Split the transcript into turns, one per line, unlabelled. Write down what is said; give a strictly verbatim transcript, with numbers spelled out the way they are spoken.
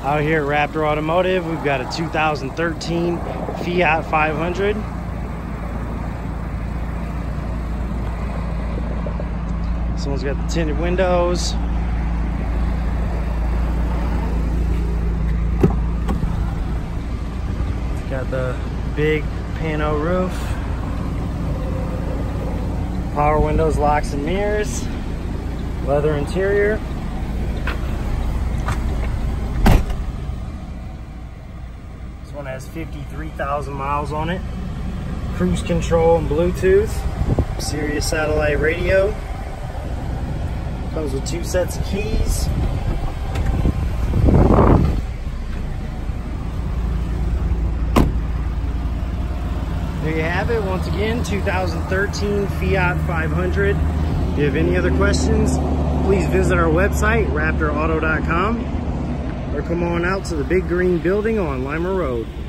Out here at Raptor Automotive, we've got a two thousand thirteen Fiat five hundred. This one's got the tinted windows. It's got the big pano roof. Power windows, locks and mirrors. Leather interior. This one has fifty-three thousand miles on it. Cruise control and Bluetooth. Sirius satellite radio. Comes with two sets of keys. There you have it. Once again, two thousand thirteen Fiat five hundred. If you have any other questions, please visit our website, raptor auto dot com, or come on out to the big green building on Lima Road.